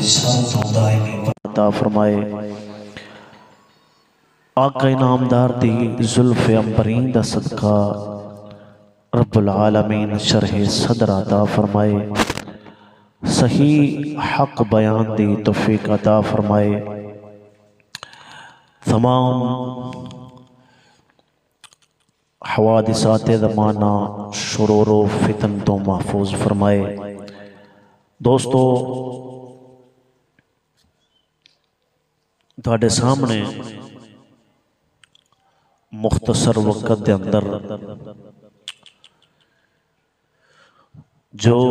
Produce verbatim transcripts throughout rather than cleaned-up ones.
Sir तो दायमी अता फरमाए। आका इनामदार दी जुल्फ़े अंबरीन दा सदका रब्बुल आलमीन शरह सदर अता फरमाए। सही हक बयान दी तौफीक अता फरमाए। तमाम हवादिसात ज़माना शुरूर फितन तो महफूज फरमाए। दोस्तों, तुहाडे सामने मुख्तसर वक़्त के अंदर जो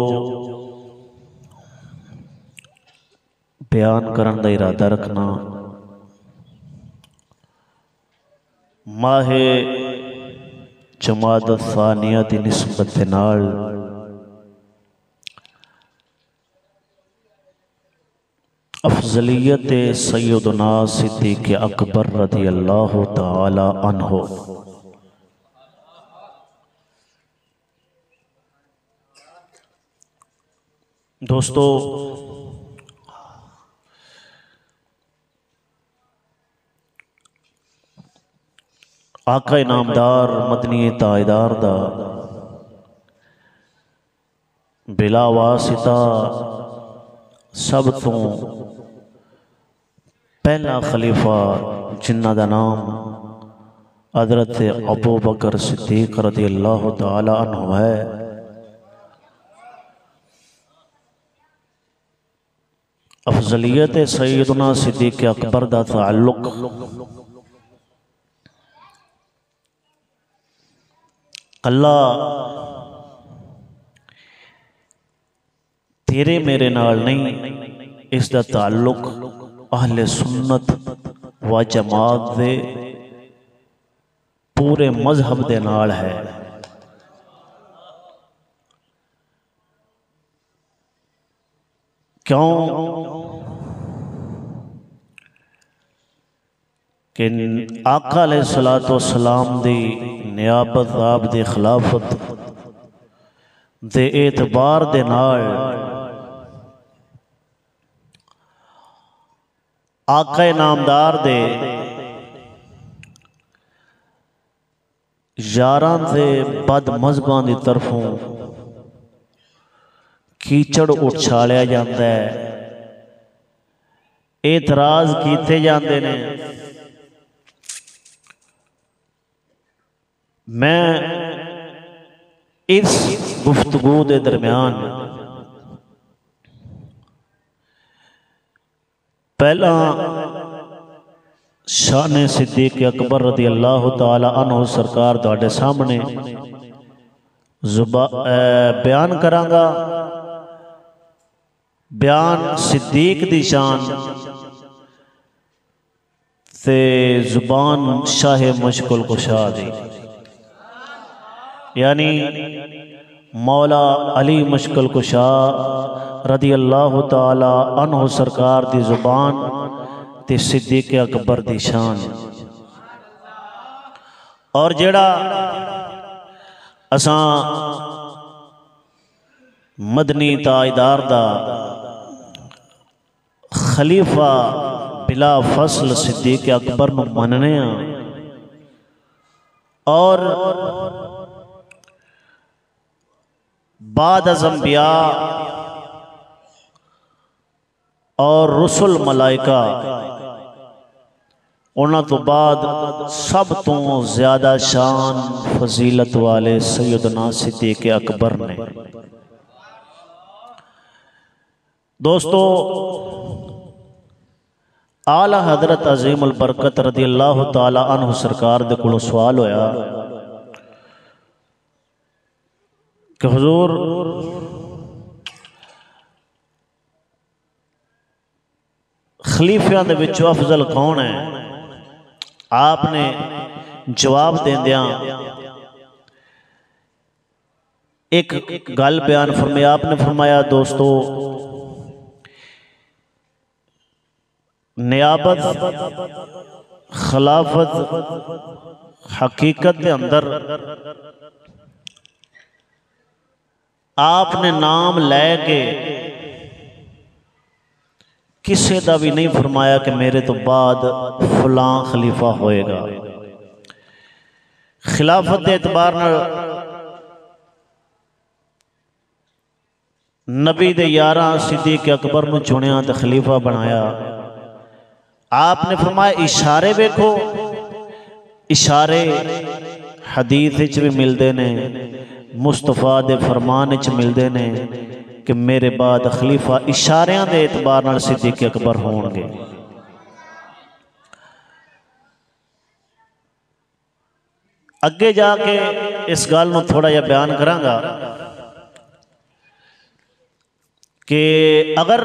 बयान करने का इरादा रखना, माहे जमात सानिया की निस्बत के नाल अफजलियत सैयदना सिद्दीक़ अकबर रज़ी अल्लाह तआला अन्हो दोस्तों, आका इनामदार मदनी ताजदार दा बिला वासिता सब तो पहला खलीफा जिन्ना दा नाम हज़रत अबू बकर सिद्दीक़ रज़ी अल्लाह तआला अन्हु है। अफजलियत सैयदना सिद्दीक़ अकबर दा ताल्लुक कल्ला तेरे मेरे नाल नहीं, इसका ताल्लुक अहले सुन्नत व जमात दे पूरे मजहब दे नाल है। क्यों कि आका अलैहिस्सलातु वस्सलाम दी नियाबत आप दी खिलाफत दे एतबार दे नाल आका इनामदार दे यारां दे बद मजहबां दी तरफों कीचड़ उछालिया जाता है, एतराज किए जाते हैं। मैं इस गुफ्तगू के दरम्यान पहला शान सिद्दीक़ अकबर रज़ी अल्लाह तआला अन्हु सरकार तुहाडे सामने जुबा बयान करांगा। बयान सिद्दीक दी शान ते जुबान शाह मुश्किल कुशा दी, यानी मौला अली मुश्किल कुशा रज़ी अल्लाह तआला अन्हु सरकार दी जुबान ते सिद्दीक़ अकबर दी शान। और जेड़ा असां मदनी ताजदार दा खलीफा बिला फसल सिद्दीक़ अकबर नूं मनने और बाद अज़म्बिया और रुसुल मलाइका उन्हां तो बाद सब तो ज्यादा शान फजीलत वाले सैयदना सिद्दीक़ अकबर ने। दोस्तों, आला हजरत अजीम उल बरकत रज़ी अल्लाह तआला अन्हु सरकार दे कोलों सवाल होया कि हुजूर खलीफियां दे विचों अफजल कौन है? आपने जवाब देंदियां एक गल बयान फरमाया। आपने फरमाया दोस्तों, नियाबत खिलाफत हकीकत के अंदर आपने नाम लैके किसी का भी नहीं फरमाया कि मेरे तो बाद फलां खलीफा होएगा। खिलाफत के एतबार नाल नबी दे यारां सिद्दीक अकबर नूं चुनिया तो खलीफा बनाया। आपने फरमाया इशारे वेखो, इशारे हदीस विच भी मिलते ने, मुस्तफा दे फरमान च मिलते ने कि मेरे बाद खलीफा इशारियां दे एतबार नाल सिद्दीक अकबर होणगे। अगे जाके इस गल नूं थोड़ा जिहा बयान करांगा कि अगर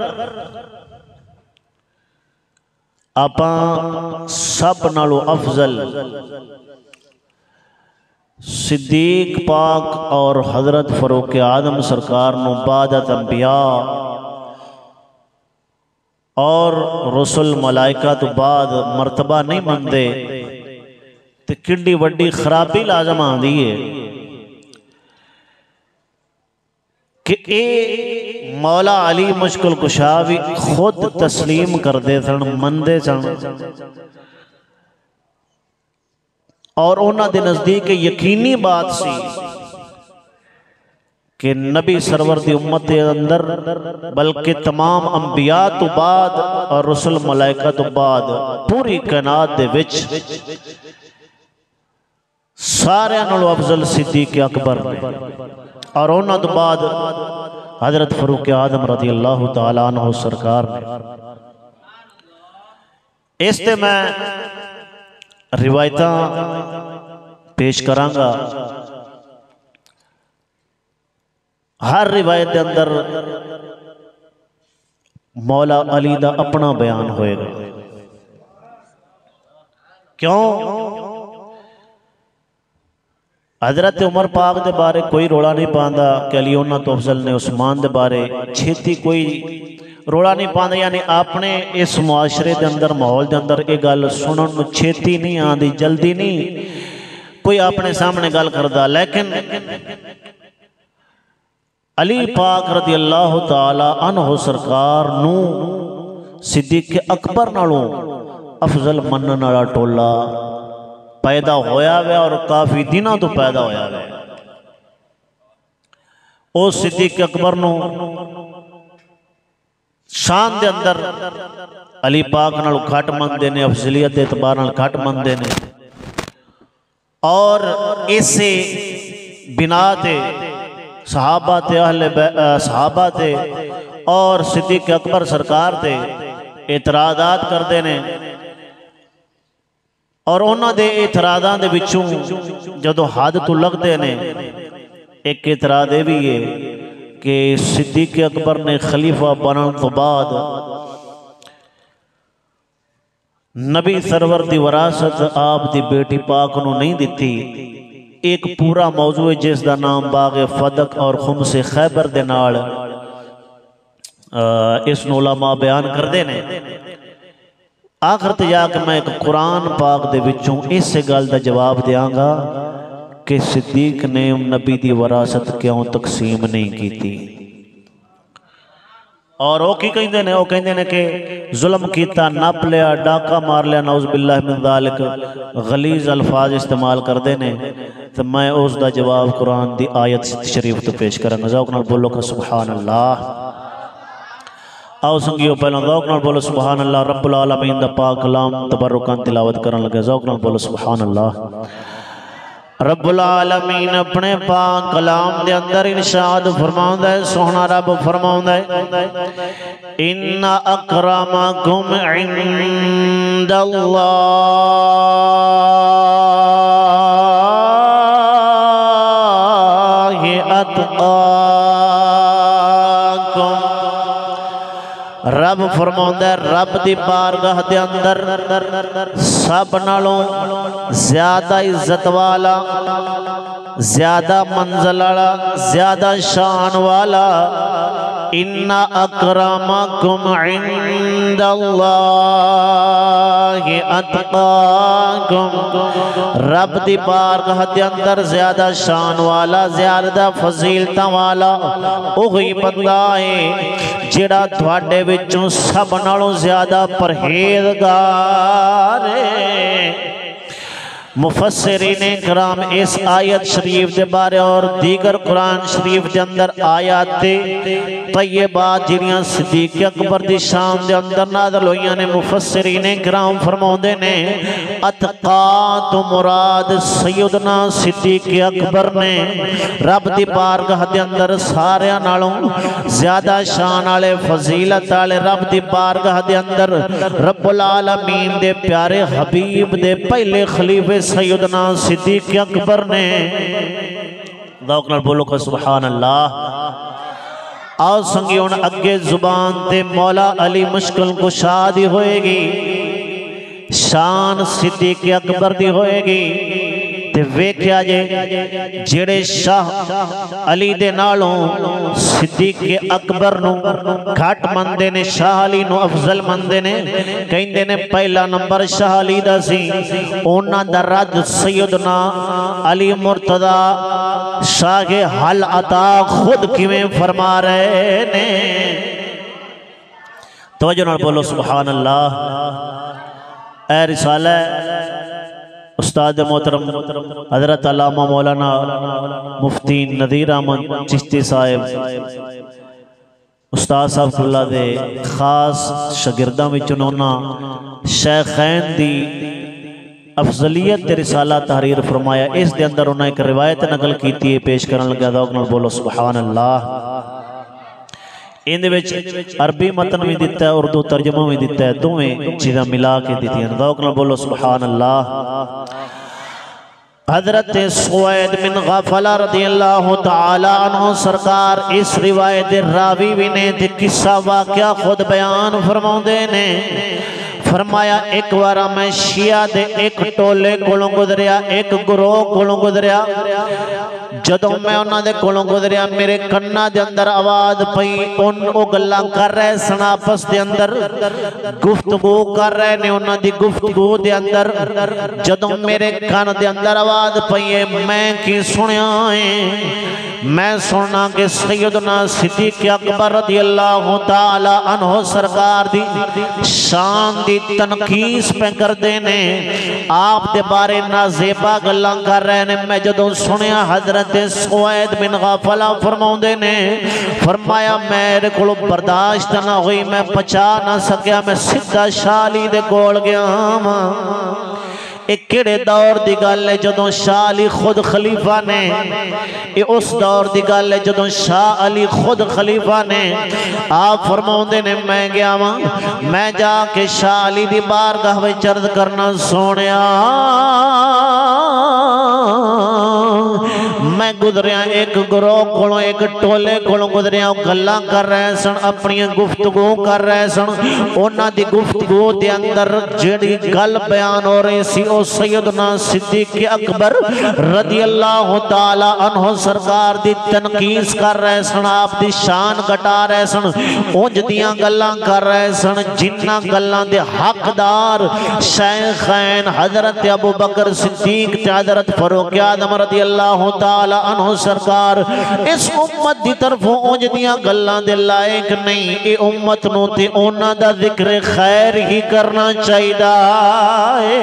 आपां सब नालों अफजल सिद्दीक पाक और हजरत फरूक आदम सरकार नूं बादत अंबिया और रसुल मलाइका तो बाद मरतबा नहीं मनते तो किड्डी वड्डी खराबी लाजम आती है कि ये मौला अली मुश्किल कुशा भी खुद तस्लीम करते सन, मनते सन और उन्हां दे नज़दीक यकीनी बात सी कि नबी सरवर की उम्मत के अंदर बल्कि तमाम अंबिया तो बाद और रसुल मलाइका तो बाद पूरी कायनात दे विच सारे नालों अफजल सिद्दीक अकबर ने और उन्हां तो बाद हजरत फरूक आदम रज़ी अल्लाह तआला अन्हु सरकार ने। इस ते मैं रिवायत पेश करांगा। हर रिवायत के अंदर मौला अली का अपना बयान होएगा। क्यों? हजरत उमर पाक के बारे कोई रोला नहीं पाता कि अली उन्हां तो अफजल ने, उस्मान के बारे छेती कोई रोला नहीं पाता, यानी अपने इस मुआशरे के अंदर माहौल के अंदर ये गल सुनने को छेती नहीं आती, जल्दी नहीं कोई अपने सामने गल करता। लेकिन अली पाक रज़ी अल्लाह तआला अन्हु सरकार नू सिद्दीक अकबर नालों अफजल मनन वाला टोला पैदा होया वे और काफ़ी दिनों तो पैदा होया वे। उस सिद्दीक अकबर नू शान दे अंदर अली पाक नाल घट मनते ने, अफजलियत के एतबार नाल घट मनते ने और इसे बिना ते सहाबा ते अहले सहाबा ते और सिद्दीक अकबर सरकार ते एतराज़ात करते ने और उन्हां दे एतराज़ां दे विचों जदों हद तो लगते ने एक एतराज़ ये भी है कि सिद्दीक अकबर ने खलीफा बनने तो बाद नबी सरवर की विरासत आप दी बेटी पाक नूं नहीं दिती। एक पूरा मौजू है जिसका नाम बाग फदक और खुमसे खैबर दे नाल इस उलमा बयान करते हैं। आखिर ते जाके मैं एक कुरान पाक दे विचों इस गल का जवाब देंगा कि सिद्दीक ने नबी की विरासत क्यों तकसीम नहीं की। और वो की कहते हैं, वो कहते हैं कि जुल्म किया, नप लिया, डाका मार लिया, नौज़ बिल्लाह मिन ज़ालिक गलीज़ अल्फाज इस्तेमाल करते हैं। तो मैं उसका जवाब कुरान की आयत शरीफ तो पेश करांगा। ज़ौक़ नाल बोलो का सुबहान अल्लाह। आओ संगियो पहला ज़ौक़ नाल बोलो सुबहान अल्लाह। रब्बुल आलमीन दा पाक कलाम तबरुकन तिलावत करन लगे। ज़ौक़ नाल बोलो सुबहान अल्लाह। रब्बुल आलमीन अपने पाक कलाम दे अंदर इरशाद फरमाउंदा है, सोहना रब फरमाउंदा है, इन्ना अकरमकुम इंदल्लाहि अतकाकुम। रब फरमाउंदा है, रब दी बारगाह दे अंदर सब नालों ज्यादा इज्जत वाला, ज्यादा मंजिल वाला, ज्यादा शान वाला, इन्ना अकरमकुम इंदल्लाहि अतकाकुम। रब दी बारगाह दे अंदर ज्यादा शान वाला, ज्यादा फजीलत वाला वही बंदा है जिहड़ा तुहाडे विचों सब नालों ज्यादा परहेजगार है। मुफस्सिरीने कराम इस आयत शरीफ के बारे और दीगर कुरान शरीफ के अंदर आयात तय्यबात जिहड़ियां सिद्दीक अकबर दी शान के अंदर नाज़िल होईयां ने, मुफस्सिरीने कराम फरमाउंदे ने अतका तो मुराद सैयदना सिद्दीक अकबर ने रब दी बारगाह दे अंदर सारियां नालों ज्यादा शान वाले फजीलत वाले रब दी बारगाह दे अंदर रब्बुल आलमीन दे प्यारे हबीब दे पहले खलीफे सैयदना सिद्दीक अकबर ने। दौक नाल बोलो का सुभान अल्लाह। आओ संगी हुण अगे जुबान ते मौला अली मुश्किल कुशा दी होएगी, शान सिद्दीक अकबर दी होएगी। ते वेख्या जे जेड़े शाह अली दे नालों सिद्दीक अकबर नूं घट मनदे ने, शाह अली नूं अफजल मनदे ने, कहंदे ने पहला नंबर शाह अली दा सी। उन्हां दा रद सैयदना अली मुर्तदा शाह हल अता खुद किवें फरमा रहे ने। तवज्जो नाल बोलो सुभान अल्लाह। ए रिसाला उस्ताद मोहतरम हजरत अल्लामा मौलाना मुफ्ती नज़ीर अहमद चिश्ती साहिब उस्ताद साहब खुल्ला दे खास शागिर्दां विचों उन्हां शेखैन दी अफजलियत रिसाला तहरीर फरमाया। इस दे अंदर उन्हें एक रिवायत नकल की है, पेश करन लगा। दौक नाल बोलो सुभान अल्लाह। इहदे विच अरबी मतन भी दिता है, उर्दू तर्जमा भी दिता है, दोवें चीज़ां मिला के दित्तियां। दौक नाल बोलो सुभान अल्लाह। हजरत सुवैद बिन गफला रदियल्लाहु तआला अन्हु सरकार इस रिवायत रावी भी ने ते किस्सा वाकया खुद बयान फरमाउंदे ने। फरमाया एक बार मैं शिया दे एक टोले कोलों गुजरिया, एक गुरोह कोलों गुजरिया। जदों मैं उन्हां दे कोलों गुजरिया मेरे कन्ना दे अंदर आवाज पई, उन ओ गल्लां कर रहे सन, आपस दे अंदर गुफ्तगू कर रहे ने। उन्हां दी गुफ्तगू दे अंदर जदों मेरे कान दे अंदर आवाज पई है, मैं की सुनिया है? मैं सुनना कि सैयदना सिद्दीक अकबर रज़ियल्लाहु ताला अन्हु सरकार दी शान दी तनकीस पे करते ने, आप दे बारे नाजेबा गल्लां कर रहे ने। मैं जदों सुनिया हजरत सुवैद बिन गफला फरमाउंदे ने, फरमाया मेरे को बर्दाश्त ना हुई, मैं पचा ना सकिया, मैं सीधा शाह अली दे कोल गया। एक किड़े दौर की गल है जदों शाह अली खुद खलीफा ने, ये उस दौर की गल है जदों शाह अली खुद खलीफा ने। आप फरमाउंदे ने मैं गया वा, मैं जाके शाह अली दी बारगाह विच अर्ज करना, सोनिया मैं गुजरिया एक गुरोह कोलों, एक टोले कोलों गुजरिया, गल्लां कर रहे सन, अपनी गुफ्तगू कर रहे सन। उन्हां दी गुफ्तगू दे अंदर जिहड़ी गल बयान हो रही सी ओ सैयदना सिद्दीक अकबर रज़ियल्लाहु ताला अन्हु सरकार दी तनकीस कर रहे सन, आप दी शान घटा रहे सन, उंज दियां गल्लां कर रहे सन जिन्हां गल्लां दे हकदार शेखैन हजरत अबू बकर सिद्दीक ते हजरत फारूक आज़म रज़ियल्लाहु ताला अन्हु सरकार इस उम्मत दी तरफों उंज दियां गल्लां दे लायक नहीं। ए उम्मत नूं ते उन्हां दा जिक्र खैर ही करना चाहिदा है।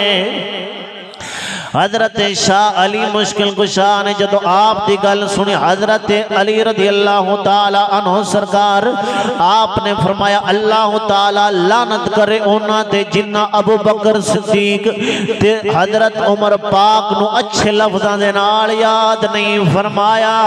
हजरत शाह अली मुश्किल कुशा ने जदों आप दी गल सुनी, हजरत अली रज़ियल्लाहु ताला अन्हु सरकार आपने फरमाया अल्लाह ताला लानत करे उन्हां ते जिन्हां अबू बकर सिद्दीक ते हजरत उमर पाक नूं अच्छे लफ्ज़ां दे नाल याद नहीं फरमाया।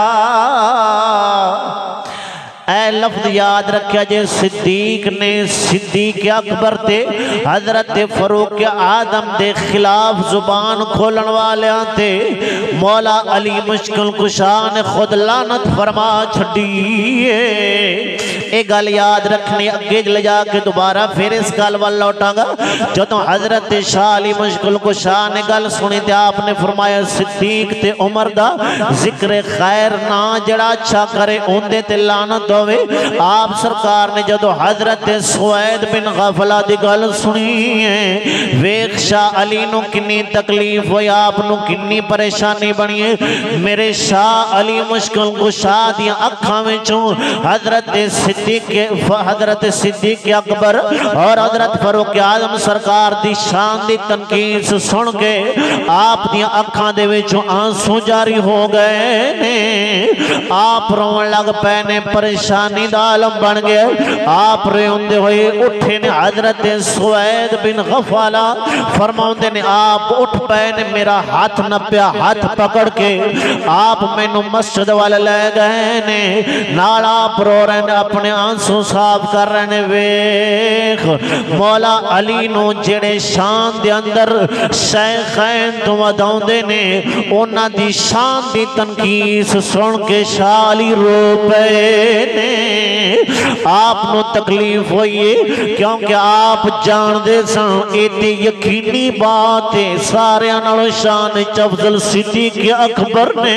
ऐ लफ्ज याद रखा जे सिद्दीक ने सिद्दीक अकबर ते हजरत फारूक आजम दे खिलाफ जुबान खोलन वाले ते मौला अली मुश्किल कुशा ने खुद लानत फरमा छड़ी है। ये गल याद रखनी, अगे ले जाके दोबारा फिर इस गल वाल लौटांगा। जदों हजरत शाह अली मुश्किल कुशा ने गल सुनी ते आपने फरमाया सिद्दीक ते उमर दा जिक्र खैर ना जड़ा अच्छा करे उनदे ते लानत होवे। आप सरकार ने जदों हजरत सुवैद बिन गफला दी गल सुनी है, वेख शाह अली नूं किन्नी तकलीफ होई, आप नूं किन्नी परेशानी बनी है। मेरे शाह अली मुश्किल कुशा दी अखां विचों हजरत सिद्दीक हजरत सिद्दीक अकबर और हजरत फारूक आजम सरकार दी शान दी तनकीद सुन के आप दी अखां दे विचों आंसू जारी हो गए ने। आप रोन लग पे ने, परेशानी दा आलम बन गया। आप रोंदे हुए उठे ने। हजरत सुवैद बिन गफाला फरमाउंदे ने आप उठ पे ने, मेरा हाथ नप्या, हाथ पकड़ के आप मैनू मस्जिद वाल ले गए ने। नाल आप रो रहे ने, अपने आंसू साफ कर रहे ने। वेख मौला अली नू जेड़े शान दे अंदर शैखैन तो वधाउंदे ने, उन्हां दी शान दी तनकीस सुन के शाह अली रो पे ने। आप नू तकलीफ हुई है क्योंकि आप जानते सन ये यकीनी बात है, सारे नालों शान च अफजल सिद्दीक अकबर ने।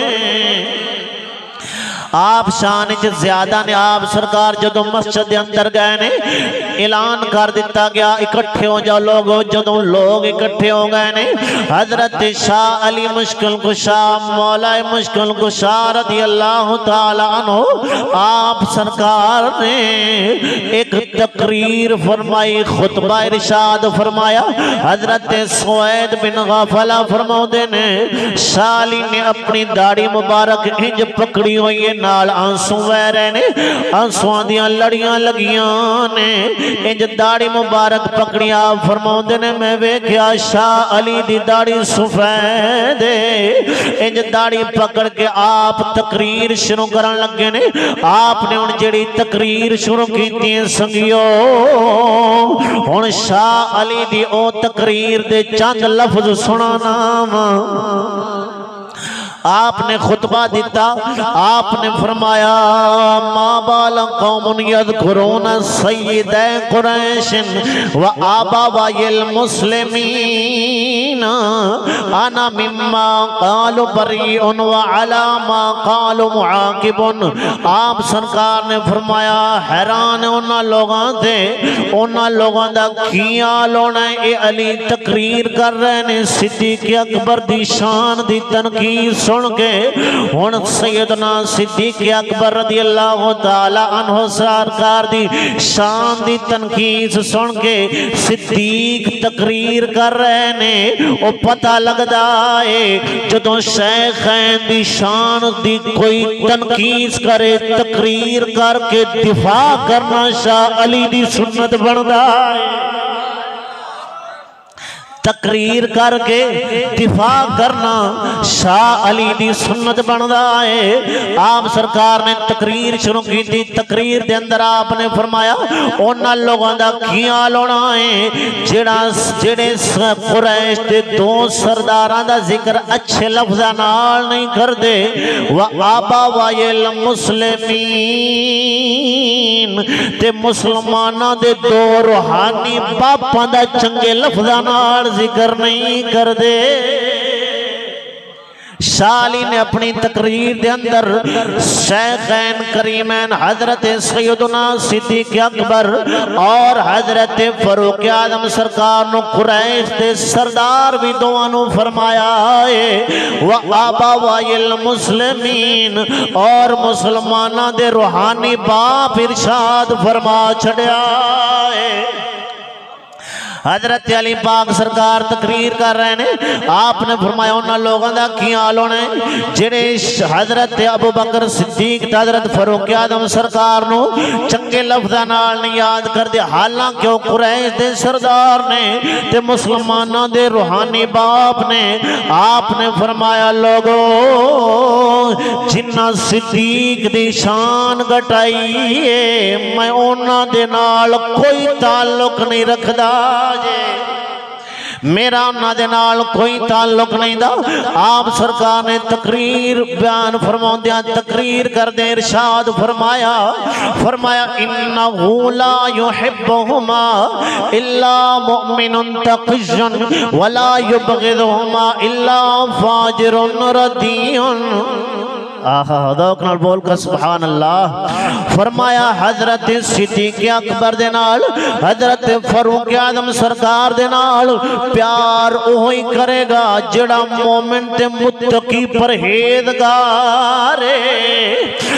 आप शान च ज्यादा ने। आप सरकार जदों मस्जिद के अंदर गए ने, ऐलान कर दिता गया इकट्ठे हो जाओ लोग। जदों लोग इकट्ठे हो गए ने, हजरत शाह अली मुश्किल कुशा मौला मुश्किल कुशा रज़ी अल्लाह तआला अन्हु आप सरकार ने एक तकरीर फरमाई, खुतबा इरशाद फरमाया। हजरत सुवैद बिन गफला फरमाउंदे ने, शाह अली ने अपनी दाढ़ी मुबारक इंज पकड़ी हुई है, नाल आंसू वह रहे ने, आंसुआं दियां लड़ियां लगियां ने। इंज दाढ़ी मुबारक पकड़िया फरमाउंदे ने, मैं वेख्या शाह अली दी दाढ़ी सफेद है। इंज दाढ़ी पकड़ के आप तकरीर शुरू करन लगे ने। आपने हुण जेड़ी तकरीर शुरू कीती संगियो, हुण शाह अली दी ओ तकरीर दे चंद लफ्ज सुनाना वा। आपने खुतबा दिता। आपने फरमाया, माँ बाल कौमुन यज़कुरून सय्यिदै कुरैशिन व आबावाइल मुस्लिमीन अना मिम्मा क़ालू बरीउन व अला मा क़ालू मुआकिबुन। आप सरकार ने फरमाया, हैरान उन्हां लोगां ते, उन्हां लोगां दा की हाल होना है। ये अली तकरीर कर रहे ने सिद्दीक अकबर दी शान दी तनकीद सुन के। हुण सैयदना सिद्दीक अकबर रज़ी अल्लाह तआला अन्हु सरकार दी शान दी तनकीद सुन के सिद्दीक तकरीर कर रहे ने। ओ पता लगदा है जदों शैखैन दी शान दी कोई तनकीद करे, तकरीर करके दिफा करना शाह अली दी सुन्नत बनदा है। तकरीर करके दिफा करना शाह अली दी सुन्नत बनदा है। आप सरकार ने तकरीर शुरू की थी। तकरीर दे अंदर आपने फरमाया, उन्हां लोगों दा की हाल होना है जेड़ा जेड़े कुरैश दे दो सरदारां दा जिक्र अच्छे लफ्ज़ां नाल नहीं करदे। व आबा वायल मुस्लिमीन ते मुसलमानां दे दो रूहानी बापां दा चंगे लफ्ज़ां नाल जिक्र नहीं कर दे। शाह अली ने अपनी तकरीर के अंदर शैखैन करीमैन हजरत सैयदना सिद्दीक अकबर और हजरत फारूक आजम सरकार नु कुरैश दे सरदार भी दोवां नु फरमाया है। व आबा वाइल मुस्लिमीन और मुसलमाना दे रूहानी बाप इरशाद फरमा छड़िया है। हजरत अली पाक सरकार तकरीर कर रहे ने। आपने फरमाया उन्हां लोगों का की हाल होना है जेड़े हजरत अबू बकर सिद्दीक हजरत फारूक आजम सरकार नु चंगे लफ्ज़ां नाल नहीं याद करते। हालांकि वो कुरैश दे सरदार ने ते मुसलमानों दे रूहानी बाप ने। आपने फरमाया लोगो जिन्ना सिद्दीक दी शान घटाई है मैं उन्हां दे नाल कोई ताल्लुक नहीं रखदा, मेरा उन्होंने नाल कोई ताल्लुक नहीं दा। आप सरकार ने तकरीर बयान फरमाउंदियां तकरीर करदे इरशाद फरमाया फरमाया इन्नहु ला युहिब्बुहुमा इल्ला मुमिनुन तक़ियुन वला युबग़िदुहुमा इल्ला फाजिरुन रदीयुन। आहा दौक नाल बोल कर सुभान अल्लाह। फरमाया हजरत सिद्दीक अकबर दे नाल हजरत फारूक आजम सरकार दे नाल प्यार ओही करेगा जेड़ा मोमिन ते मुत्तकी परहेजगार है।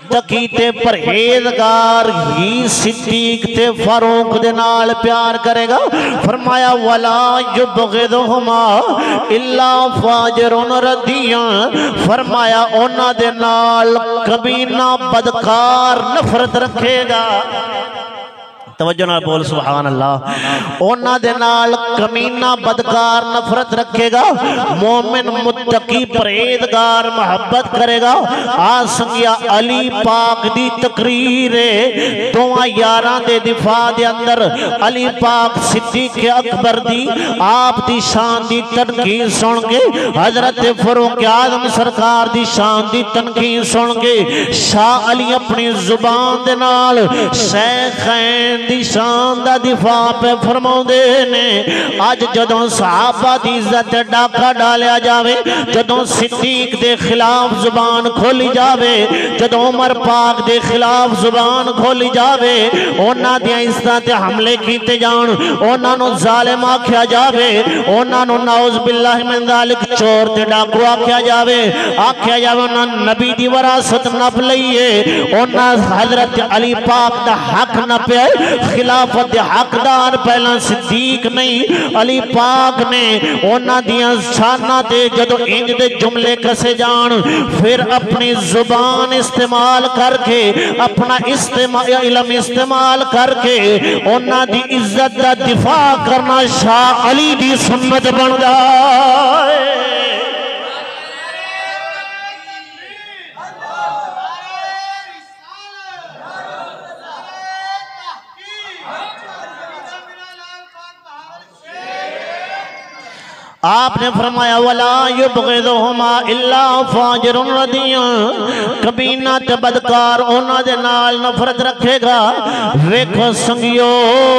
मुत्तकी ते परहेजगार ही सिद्दीक ते फारूक दे नाल प्यार करेगा। फरमाया वला युबग़िदुहुमा इल्ला फाजिरुन रदिया, फरमाया उन्हां दे नाल कमीना बदकार नफरत रखेगा। तवज्जो नाल बोल सुभान अल्लाह। उन्हां दे नाल कमीना बदकार नफरत रखेगा, मोमिन मुत्तकी परहेजगार मोहब्बत करेगा। आ संगिया अली पाक दी तकरीर है, दोवां यारां दे दिफा दे अंदर अली पाक सिद्दीक अकबर दी आप दी शान दी तनकीद सुन के, हजरत फारूक आजम सरकार दी शान दी तनकीद सुन के शाह अली अपनी जुबान दे नाल शैखैन दी शान दा दिफा पे फरमाउंदे ने। अज जदों सहाबा दी इज्जत डाका डालिया जावे, जदों सिद्दीक दे खिलाफ जुबान खोली जावे, जदों उमर पाक दे खिलाफ जुबान खोली जावे, उन्हां दी इज्जतां ते हमले कीते जान, उन्हां नूं जालिम आख्या जावे, उन्हां नूं नाउज़ बिल्लाहि मिन ज़ालिक चोर ते डाकू आख्या जावे, आख्या जावे उन्हां नबी दी वरासत नप लई है, उन्हां हजरत अली पाक दा हक नपया, खिलाफत हकदार पहला सिद्दीक नहीं अली पाक ने। उन्हां दियां शानां ते जदों इंज दे जुमले कसे जान, फिर अपनी जुबान इस्तेमाल करके, अपना इस्तेमाल इल्म इस्तेमाल करके उन्हां दी इज्जत दा दिफा करना शाह अली दी सुन्नत बन जाए। आपने फरमाया वला युबग़िदुहुमा इल्ला फाजिरुन रदिया, कमीना ते बदकार उन्हां दे नाल नफरत रखेगा। वेखो संगियो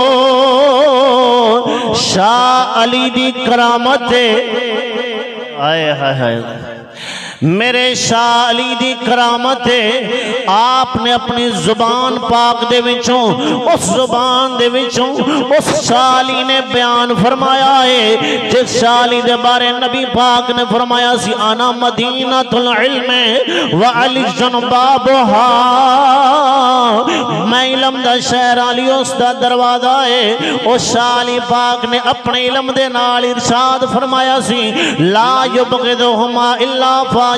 शाह अली दी करामत है, आए हाय हाय मेरे शाह अली दी करामत है। आपने अपनी जुबान पाक दे विचों, उस जुबान दे विचों उस शाह अली ने बयान फरमाया है जिस शाह अली दे बारे नबी पाक ने फरमाया सी आना मदीनतुल इल्म व अली बाबुहा, मैं इल्म दा शहर अली उस दा दरवाजा है। उस शाह अली पाक ने अपने इल्म दे नाल इरशाद फरमाया सी ला युबग़िदुहुमा इल्ला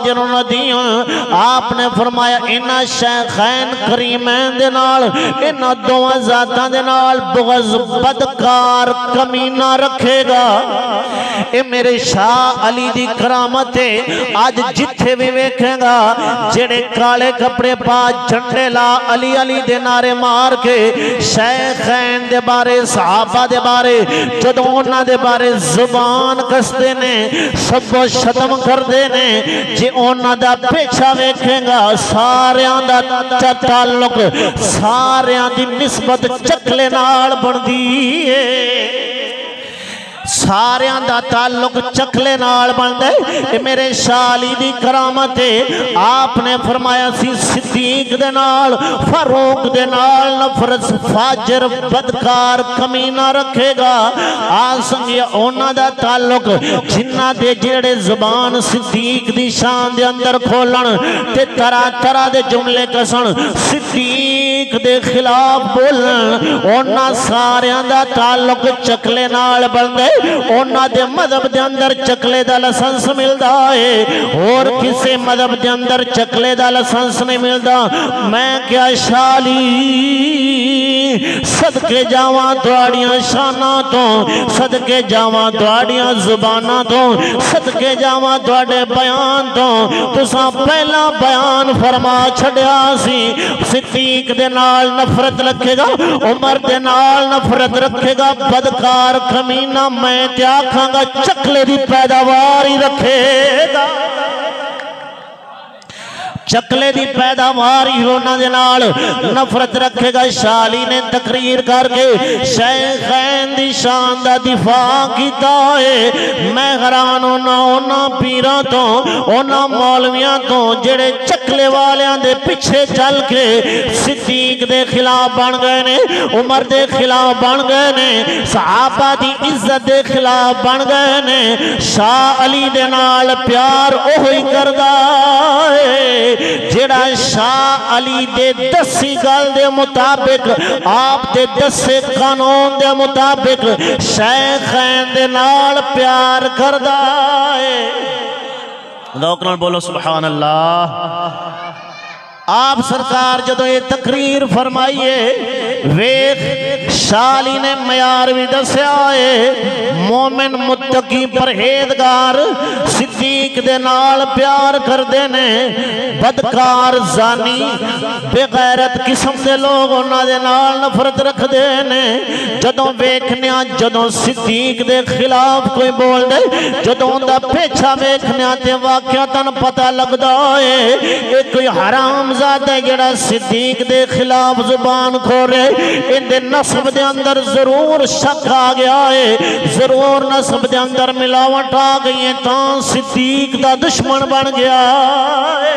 आपने फरमाया इन्हां शैखैन करीमैन दे नाल, इन्हां दोवां जातां दे नाल बुग़्ज़ बदकार कमीना रखेगा। ए मेरे शाह अली दी करामत है। अज जिथे भी वेखेगा जेड़े काले कपड़े पा झंडे ला अली अली दे नारे मार के शैखैन दे बारे सहाबा दे बारे जदों उन्हां दे बारे जुबान कसदे ने सबो शतम करदे ने, जे उन्हां दा पेछा वेखेगा सारियां दा ताल्लुक सारियां दी निस्बत चकले नाल बनदी है, सारियां दा ताल्लुक चकले नाल बनदा है। मेरे शाह अली दी करामत है। आपने फरमाया सी सिद्दीक दे नाल फारूक दे नाल नफरत फाजिर बदकार कमीना रखेगा। आ संगिया उन्हां दा ताल्लुक जिन्हां दे जेड़े जुबान सिद्दीक दी शान दे अंदर खोलन ते तरह तरह दे जुमले कसन सिद्दीक दे खिलाफ बोलन, उन्हां सारियां दा ताल्लुक चकले नाल बनदा है। उन्हां दे मजहब दे अंदर चकले दा लाइसेंस मिलदा है और किसी मजहब दे अंदर चकले दा लाइसेंस नहीं मिलदा। मैं क्या शाली सदके जावां तुहाड़ियां शानां तो, सदके जावां तुहाड़ियां जुबानां तो, सदके जावां तुहाडे बयान तो। तुसां पहला बयान फरमा छड्या सी सिद्दीक दे नाल नफरत रखेगा, उमर दे नाल नफरत रखेगा, बदकार कमीना मैं ते आखांगा चकले दी पैदावार ही रखेगा, चकले दी पैदावार ही उन्हां दे नाल नफरत रखेगा। शाह अली ने तकरीर करके शैखैन दी शान दा दिफा कीता है। मैं हैरान होना उन्हां पीरां तो, उन्हां मौलवियां तो जेड़े चकले चकले वालियां दे पिछे चल के सिद्दीक दे खिलाफ बन गए ने, उमर दे खिलाफ बन गए ने, सहाबा दी इज्जत दे खिलाफ बन गए ने। शाह अली दे नाल प्यार ओही करदा है जेड़ा शाह अली दे दसी गल दे मुताबिक, आप दे दसे कानून दे मुताबिक शैखैन दे नाल प्यार करदा है। लोक नाल बोलो सुभान अल्लाह। आप सरकार जदों ये तकरीर फरमाइए, वेख शाली ने मयार भी दस्या है। मोमिन मुत्तकी परहेजगार सिद्दीक दे नाल प्यार करदे ने, बदकार जानी बेगैरत किस्म दे लोग उन्हां दे नाल नफरत रखदे ने। जदों वेखने जदों सिद्दीक दे खिलाफ कोई बोल दे, जदों उनदा पेछा वेखने ते वाकयातन पता लगदा है ये कोई हराम ज़ादा जड़ा सिद्दीक दे खिलाफ जुबान खोले, इनके नस्ब दे अंदर जरूर शक आ गया है, जरूर नस्ब दे अंदर मिलावट आ गई है, ता सिद्दीक दा दुश्मन बन गया है,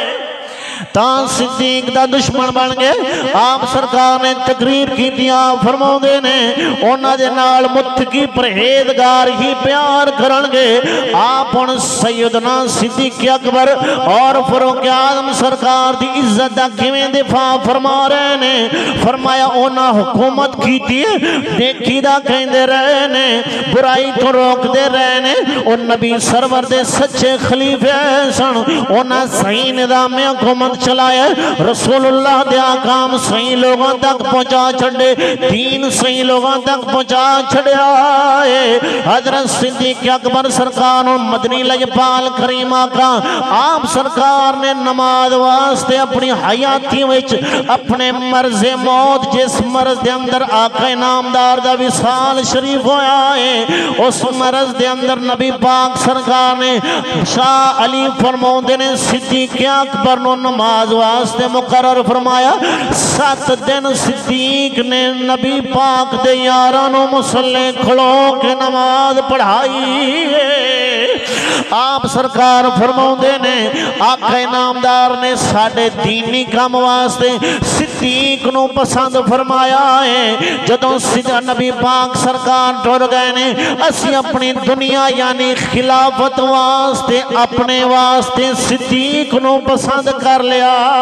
ता सिद्दीक दा दुश्मन बन गए। आप सरकार ने तकरीर की फरमाउंदे ने उन्हां दे नाल मुत्तकी परहेजगार ही प्यार करनगे। आप हुण सैयदना सिद्दीक अकबर और फारूक आज़म सरकार दी इज्जत दा किवें दिफा फरमा रहे ने। फरमाया उन्हां हुकूमत कीती नेकी दा कहंदे रहे ने, बुराई तो रोकदे रहे ने। और नबी सरवर दे सच्चे खलीफे सन, उन्हां सही निज़ाम हुकूमत चलाया, रसूलुल्लाह दे आकाम सही लोगों तक पहुंचा छड़े, दीन सही लोगों तक पहुंचा छड़िया है। हजरत सिद्दीक अकबर सरकार मदनी लजपाल करीम आका आप सरकार ने नमाज वास्ते अपनी हयाती विच अपने मर्ज़े मौत जिस मर्ज दे अंदर आका नामदार दा विसाल शरीफ होया है, उस मर्ज दे अंदर नबी पाक सरकार ने शाह अली फरमाउंदे ने सिद्दीक अकबर नु नमाज वास्ते मुकर्रर फरमाया। सात दिन सिद्दीक ने नबी पाक दे यारां नूं मुसल्ले खलो के नमाज पढ़ाई है। आप सरकार फरमाउंदे ने आका नामदार ने साडे दीनी काम वास्ते सिद्दीक नूं पसंद फरमाया है। जदों सिद्दीक नबी पाक सरकार टुर गए ने, असी अपनी दुनिया यानी खिलाफत वास्ते अपने वास्ते सिद्दीक नूं पसंद कर लिया।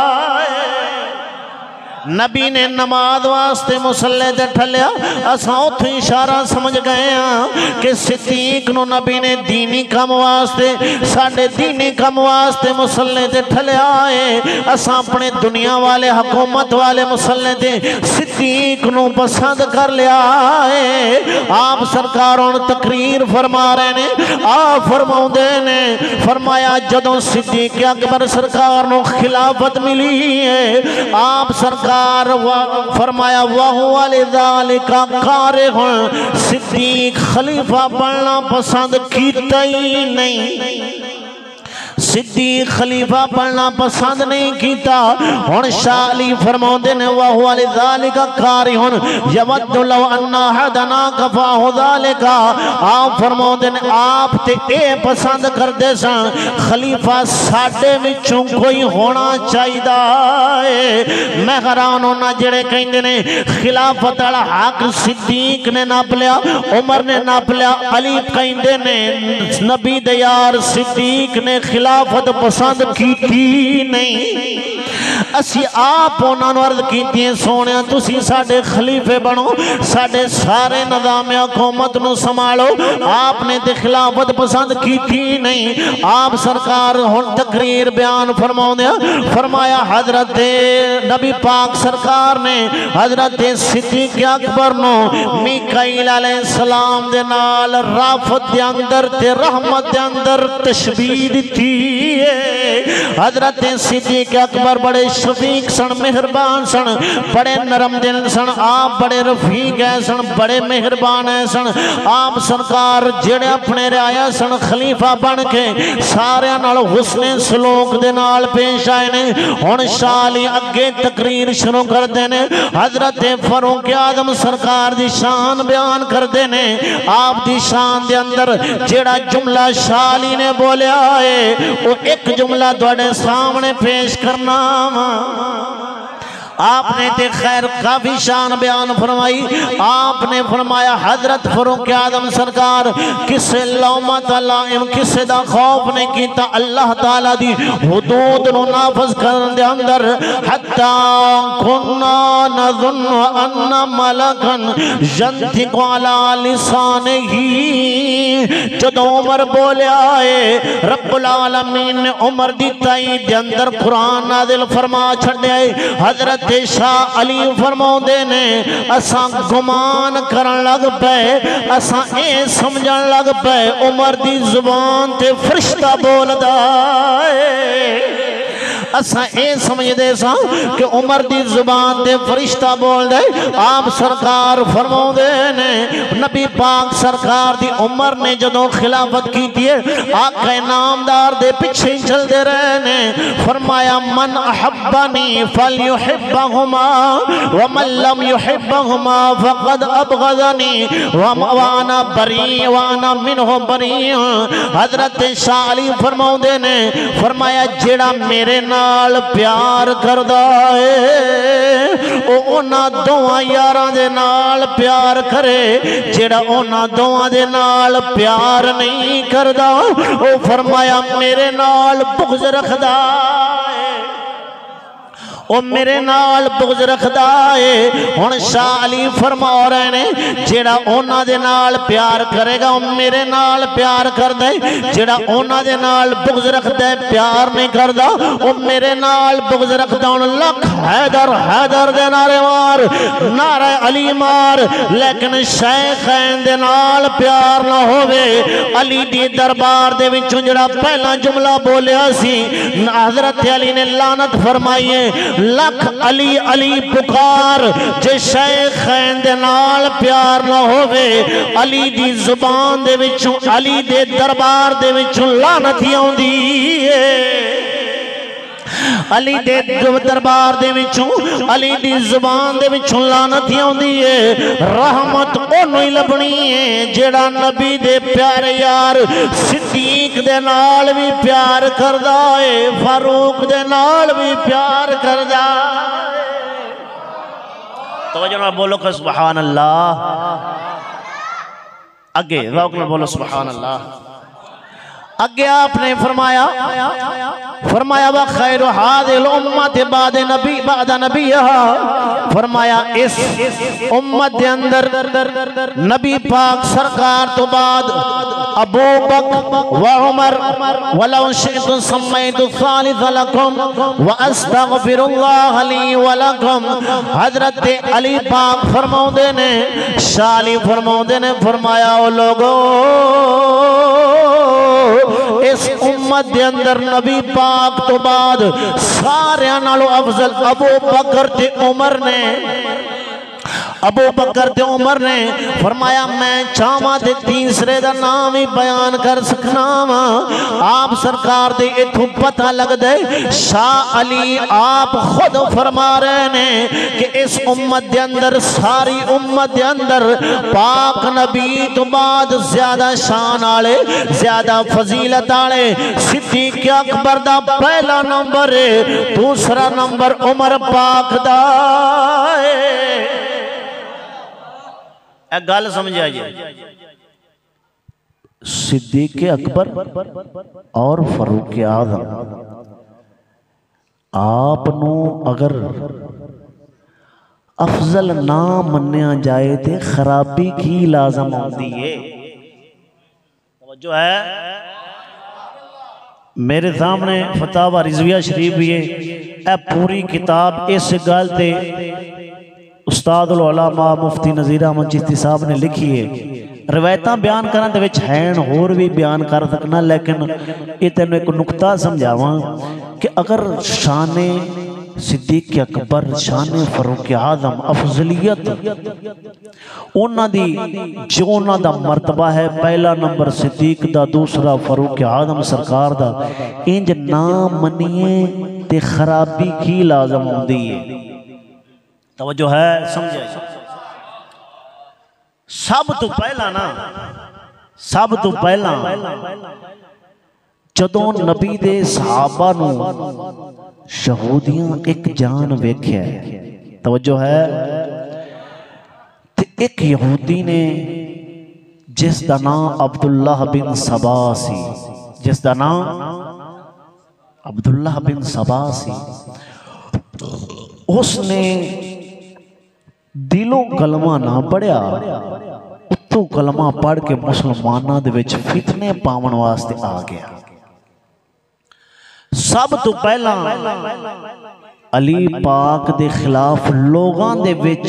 नबी ने नमाज वास्ते मुसल्ले ते ठलिया, असा उत्थे इशारा समझ गए हाँ कि सिद्दीक नूं नबी ने दीनी काम वास्ते साडे दीनी काम वास्ते मुसल्ले ते ठलिया है। असा अपने दुनिया वाले हुकूमत वाले मुसल्ले ते सिद्दीक नूं पसंद कर लिया है। आप सरकार हुण तकरीर फरमा रहे ने, आप फरमाउंदे ने फरमाया जदों सिद्दीक अकबर सरकार नूं खिलाफत मिली है, आप सरकार फरमाया वाह सिद्दीक खलीफा बनना पसंद किया ही नहीं, सिद्दीक खलीफा बनना पसंद नहीं किया। हुण शाह अली फरमाउंदे ने वाह ज़ालिका कारिहुन यवद्दु लौ अन्ना हदना कफाहु ज़ालिका। आप फरमाउंदे ने आप ते ए पसंद करदे सन खलीफा साडे विचों कोई होना चाहिदा है। मैं हैरान होना जेड़े कहंदे ने खिलाफत वाला हक सिद्दीक ने नाप लिया, उमर ने नाप लिया, अली कहंदे ने नबी दे यार सिद्दीक ने खिलाफत पसंद की नहीं। असी आप उन्होंने अर्ज की सोने तुसी साडे खलीफे बनो, साडे सारे निज़ाम हुकूमत नूं संभालो, आपने तो खिलाफत पसंद की नहीं। आप सरकार हुण तकरीर बयान फरमाउंदे फरमाया हजरत नबी पाक सरकार ने हजरत सिद्दीक अकबर नूं मीकाईल अलैहिस्सलाम दे नाल राफत दे अंदर ते रहमत दे अंदर तशबीह दी है। हजरत सिद्दीक अकबर बड़े बड़े शफीक सन, मेहरबान सन, बड़े नरम दिल सन। आप बड़े रफीक है सन, बड़े मेहरबान है सन। आप सरकार जेड़े अपने रियाया सन खलीफा बन के सारे नाल हुस्ने सलूक दे नाल पेश आए ने। हुण शाली अगे तकरीर शुरू करते ने। हजरत फारूक आदम सरकार दी शान बयान करते ने। आप दी शान दे अंदर जेड़ा जुमला शाली ने बोलिया है वो एक जुमला तुहाडे सामने पेश करना। आपने ते खैर काफी शान बयान फरमाई। आपने फरमाया हजरत फारूक आदम सरकार किसे लौमत लाइम किसे दा खौफ नहीं कीता अल्लाह ताला दी हुदूद नु नाफज करन दे अंदर। हत्ता कुन्ना नज़ुन्नु अन्ना मलकन यंतिकु अला लिसानिही। जदों उमर बोलिया है रब्बुल आलमीन ने उमर दी ताई दे अंदर कुरान नाज़िल फरमा छड्या है। हजरत शाह अली फरमाउंदे ने असां गुमान करन लग पे, असां ए समझन लग पे उमर दी जुबान ते फरिश्ता बोलदा है। असा ए समझदे सा कि उमर दी जुबान ते फरिश्ता बोल दे। आप सरकार फरमाउंदे ने नबी पाक सरकार दी उमर ने जदों खिलाफत की है आका नामदार दे पीछे ही चलते रहे ने। फरमाया मन अहब्बनी फलयुहिब्बहुमा व मन लम युहिब्बहुमा फक़द अबग़ज़नी व अना बरी व अना मिन्हु बरी। हजरत शाह अली फरमाउंदे ने फरमाया जेड़ा मेरे नाल प्यार करदा है ओ उन्हां दोवां यारां दे नाल प्यार करे। जेड़ा उन्हां दोवां दे नाल प्यार नहीं करदा ओ फरमाया मेरे नाल बुग़्ज़ रखदा है, ओ मेरे नाल बुग़्ज़ रखदा है। हुण शाह अली फरमा रहे ने जेड़ा उन्हां दे नाल प्यार करेगा ओ मेरे नाल प्यार करदा है। जेड़ा उन्हां दे नाल बुग़्ज़ रखदा है प्यार नहीं करदा ओ मेरे नाल बुग़्ज़ रखदा। हुण लख हैदर हैदर दे नारे मार, नारा अली मार, लेकिन शैखैन दे नाल प्यार ना होवे। अली दी दरबार दे विचों जेड़ा पहला जुमला बोलिया सी हज़रत अली ने लानत फरमाई है लख अली अली पुकार जे शैखैन दे नाल प्यार ना होवे। अली दी जुबान दे विचों अली दे दरबार दे विचों लानत ही आउंदी है। अली दे दरबार दे विचों अली दी जुबान दे विचों लानत ही आउंदी है। रहमत ओनू ही लभनी है जेड़ा नबी दे प्यारे यार सिद्दीक दे नाल भी प्यार करदा है, फारूक दे नाल भी प्यार करदा है। तवज्जो नाल बोलो कि सुभान अल्लाह। अगे रौक नाल बोलो सुभान अल्लाह। अगे आपने फरमाया फरमाया व खैरु हादिल उम्मत बाद नबी बाद नबीहा। फरमाया इस उम्मत के अंदर नबी पाक सरकार तो बाद अबू बकर व उमर वलौ शिअतु सम्मैतु सालिस लकुम व अस्तगफिरुल्लाह ली व लकुम। हजरत अली पाक फरमाउंदे ने शाली फरमाउंदे ने फरमाया ओ लोगो इस उम्मत के अंदर नबी पाक तो बाद सारे नालों अफजल अबू बकर ते उमर ने अबू बकर ते उमर ने फरमाया मैं चाहवा ते तीसरे दा नाम ही बयान कर सकना वा। आप सरकार दे इथों पता लगदा है शाह अली आप खुद फरमा रहे ने कि इस उम्मत के अंदर सारी उम्मत के अंदर पाक नबी तो बाद ज्यादा शान आले ज्यादा फजीलत आले सिद्दीक अकबर दा पहला नंबर है, दूसरा नंबर उमर पाक दा है। गल समझा जी सिद्दीक अकबर और फारूक आज़म आप नू अगर अफजल ना मन्या जाए तो खराबी की लाजम आती है। जो है मेरे सामने फतावा रिजविया शरीफ भी है, ए पूरी किताब इस गल ते उस्ताद उल उलमा मुफ्ती नज़ीर अहमद चिश्ती साहब ने लिखी है। रवायत बयान करने विच हैन होर भी बयान कर सकना, लेकिन ये तेन एक नुकता समझावा कि अगर शाने सिद्दीक अकबर शान फरूक आजम अफजलियत उन्हां दी जो उन्हां दा मरतबा है पहला नंबर सिद्दीक दा दूसरा फरूक आजम सरकार दा इंज ना मनिए ते खराबी की लाजम होंदी है। तवज्जो है समझे। सब तो पहला ना सब तो पहला जदों नबी दे सहाबा नू शहूदियां एक जान वेख्या, तवज्जो है, ते एक यहूदी ने जिस दा नाम अब्दुल्लाह बिन सबा सी, जिस दा नाम अब्दुल्लाह बिन सबा सी, उसने दिलों कलमा ना पढ़िया, उत्तों कलमा पढ़ के मुसलमानों दे विच फितने पावन वास्ते आ गया। सब तो पहला अली पाक दे खिलाफ लोगां दे विच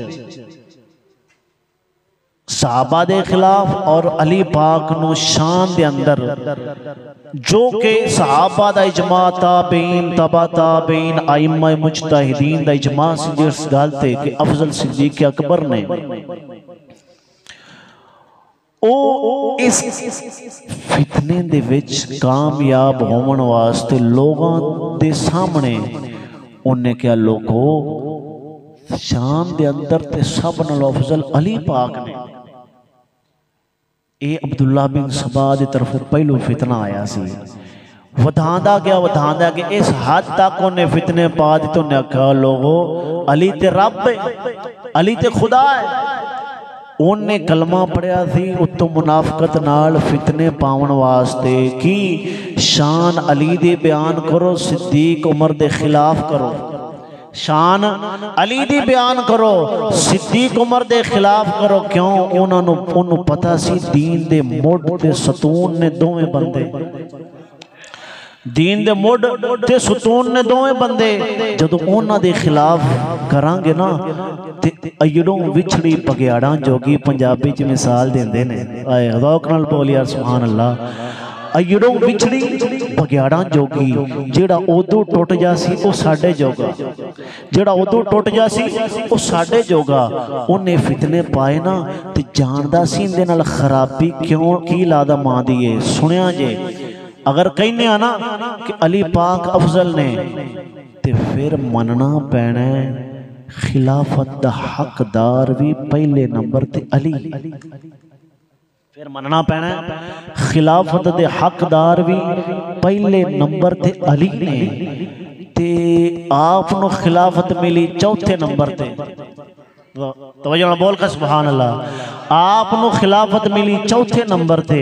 सहाबा दे खिलाफ और अली पाक नू शान दे अंदर जो के सहाबा दा इजमा ताबीन तबा ताबीन आइम्मा मुजतहिदीन दा इजमा सी जिस गल ते कि अफजल सिद्दीक अकबर ने ओ इस फितने दे विच कामयाब होवन वास्ते लोगां दे सामने उन्हें क्या लोगो शान दे अंदर ते सब नालों अफजल अली पाक ने। ये अब्दुल्ला बिन सबा दी तरफ पहलो फितना आया सी, वधांदा गया वधांदा गया इस हद तक उन्हें फितने पा दिते। उन्हें आख्या लोगो अली ते रब है, अली ते खुदा है। उन्हें कलमा पढ़िया सी उत्तों मुनाफकत नाल फितने पावन वास्ते कि शान अली दे बयान करो, सिद्दीक उमर दे खिलाफ करो, शान अली दी बयान करो, सिद्दीक उमर दे खिलाफ करो। क्यों? उन्होंने उन्होंने पता सी दीन दे मुढ़ ते सतून ने दोवें बंदे, दीन दे मुढ़ ते सतून ने दोवें बंदे जदों उन्हां दे खिलाफ करांगे ना ते अयड़ों विछड़ी पगयाड़ां जोगी पंजाबी च मिसाल देंदे ने। आए रौक नाल बोल यार सुभान अल्लाह। अयड़ों विछड़ी पगयाड़ां जोगी जेड़ा उदों टुट जासी ओ साडे जोगा, जेड़ा उदों टुट जासी ओ साडे जोगा। उन्हें फितने पाए ना ते जानदा सी इंदे नाल खराबी क्यों की लादा मां दी है। सुनिया जे अगर कहने ना कि अली पाक अफजल ने ते फिर मनना पैना खिलाफत दा हकदार भी पहले नंबर ते अली, फिर मनना पैना खिलाफत दे हकदार भी पहले नंबर ते अली ने। ते आप नु खिलाफत मिली चौथे नंबर ते, तवज्जो बोल के सुभान अल्लाह। आप नु खिलाफत मिली चौथे नंबर ते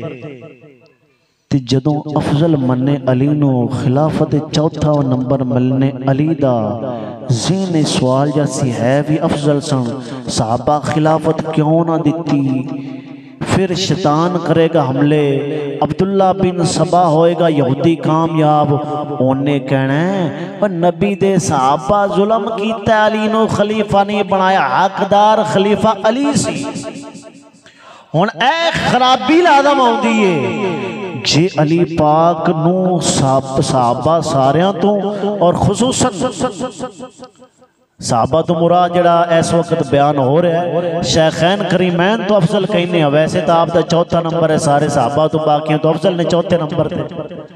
ते जदों अफजल मन्ने अली नो खिलाफत चौथा नंबर मिलने अली दा ज़हन सवाल जैसी है भी अफजल सन, साहबा खिलाफत क्यों ना दिती? फिर शैतान करेगा हमले, अब्दुल्ला बिन सबा होएगा यहूदी कामयाब। उन्हें कहना है नबी दे साहबा जुल्म कीता, अली नो खलीफा नहीं बनाया, हकदार खलीफा अली सी। हुण ए खराबी लाजम आउंदी है जे अली पाक नू साहबा सारियां तो और खुसूसन साहबा तो मुराद जड़ा इस वक्त बयान हो रहा है शेखैन करीमैन तो अफजल कहने हैं। वैसे तो आपका चौथा नंबर है सारे साहबा तो, बाकी तो अफजल ने चौथे नंबर पे।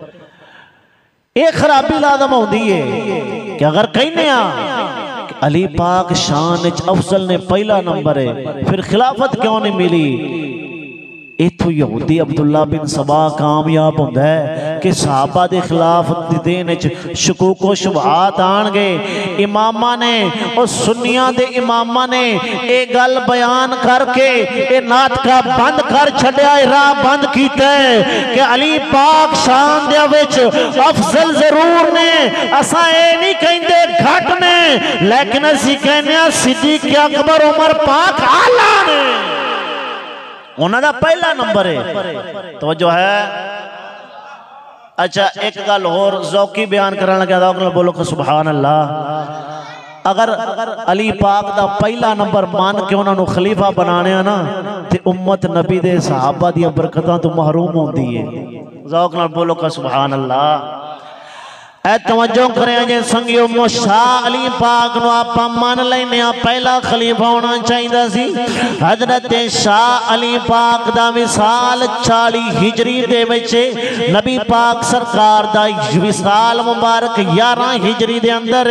एक खराबी लाजम आउंदी है कि अगर कहने अली पाक शान अफजल ने पहला नंबर है, फिर खिलाफत क्यों नहीं मिली? इथों यहूदी अब्दुल्ला बिन सबा कामयाब होंदा है कि सहाबा दे खिलाफ देने च शकूको शुबहात आणगे। इमामा ने और सुन्नियां दे इमामा ने ये गल बयान करके ये नाटका बंद कर छड्या, राह बंद कीता कि अली पाक शान दे विच अफजल जरूर ने, असां ये नहीं कहंदे घट ने, लेकिन असीं कहने सिद्दीक अकबर उमर पाक आला ने, उन्होंने पहला नंबर है। तो जो है अच्छा एक गल होर ज़ौकी बयान करने लगा, बोलो कि सुभान अल्लाह। अगर अली पाक दा पहला नंबर मान के उन्होंने खलीफा बनाने ना ते उम्मत नबी दे सहाबा दी बरकतां तो महरूम होंदी है। ज़ौक नाल बोलो कि सुभान अल्लाह। ऐ तवज्जो करें जे संगियो मूसा अली पाक नु आपां मान लैने आ पहला खलीफा होना चाहिदा सी। हजरत शाह अली पाक दा विसाल चालीस हिजरी दे विच नबी पाक सरकार दा विसाल मुबारक ग्यारह हिजरी दे अंदर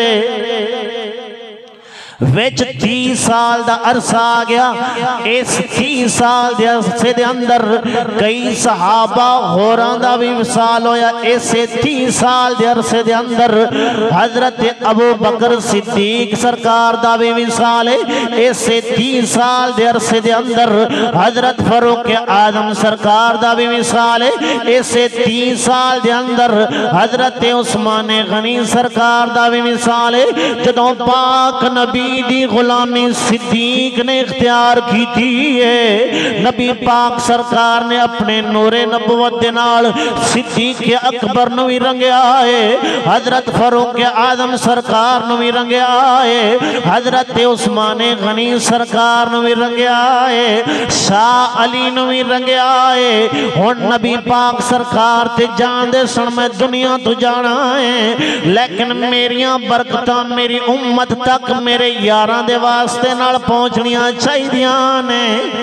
विच तीस साल दा अरसा आ गया। इस तीस साल दे अरसे दे अंदर कई सहाबा होरां दा भी विसाल होया। इस तीस साल दे अरसे दे अंदर हजरत अबू बकर सिद्दीक सरकार दा भी विसाल है। इस तीस साल दे अरसे दे अंदर हजरत फारूक आजम सरकार दा भी विसाल है। इस तीस साल दे अंदर हजरत उस्मान गनी सरकार दा भी विसाल है। जदों पाक नबी दी गुलामी सिद्दीक ने इख्तियार की थी है। नबी पाक सरकार ने अपने नूरे नबुवत दे नाल सिद्दीक के अकबर नू भी रंगया है। हजरत फारूक आजम सरकार नू भी रंगया है। हजरत उस्मान गनी सरकार नू भी रंगया है। शाह अली नू भी रंगया है। हुण नबी पाक सरकार ते जान दे सन मैं दुनिया तो जाना है, लेकिन मेरिया बरकतां मेरी उम्मत तक मेरे यारां दे वास्ते नाल पहुंचनियां चाहिदियां ने।